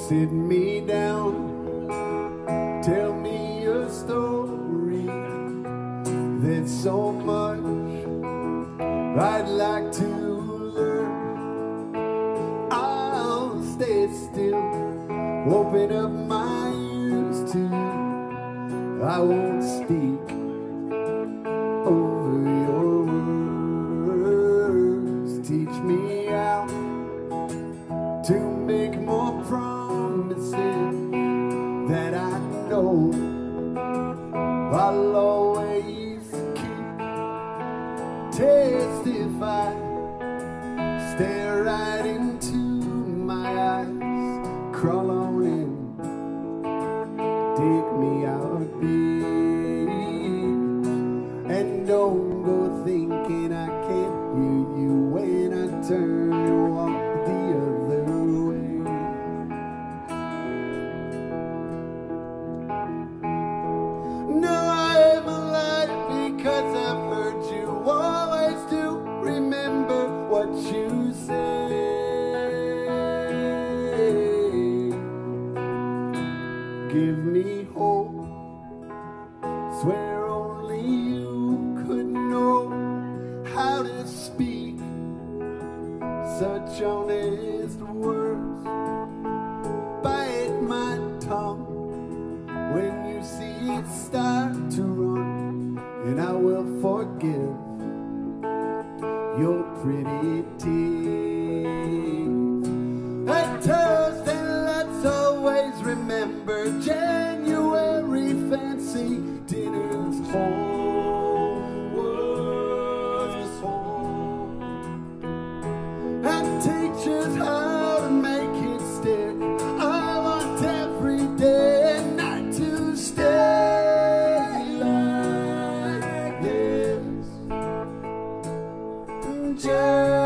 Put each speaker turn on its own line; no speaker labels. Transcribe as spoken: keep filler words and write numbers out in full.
Sit me down, tell me a story. There's so much I'd like to learn. I'll stay still, open up my ears to you. I won't speak over your words. Teach me how to make more promises that I know I'll always keep. Testify, stare right into my eyes, crawl on in, take me out deep, and don't go thinking I can't hear you when I turn and walk the other way. No, I am alive because I've heard you always do. Remember what you say. Give me hope, swear only you could know how to speak such honest words. Bite my tongue when you see it start to run, and I will forgive your pretty teeth. A toast and let's always remember January fancy dinners, home was home, and teach us how to make it stick. I want every day and night to stay like this. Just